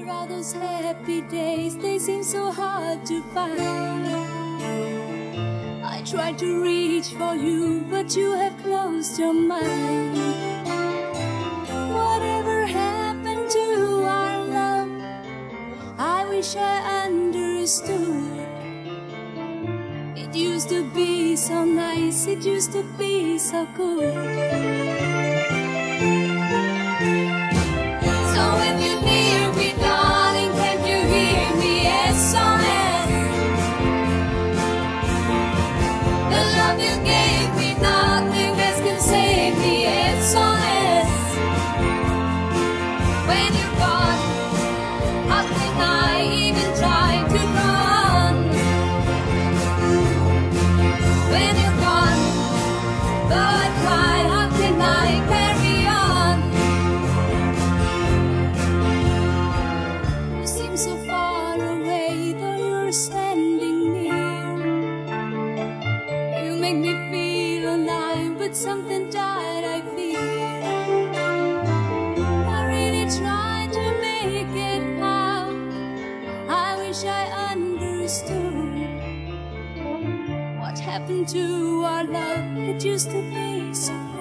Where are those happy days? They seem so hard to find. I tried to reach for you, but you have closed your mind. Whatever happened to our love? I wish I understood. It used to be so nice, it used to be so good. So when you're near me, darling, can't you hear me? SOS. The love you gave me, nothing else can save me. SOS. When you're gone, how can I even try to run? When you're gone, though I try, how can I carry on? You seem so far away, though you're standing near. You make me feel alive, but something died, I feel. I really tried to make it out. I wish I understood. What happened to our love? It used to be so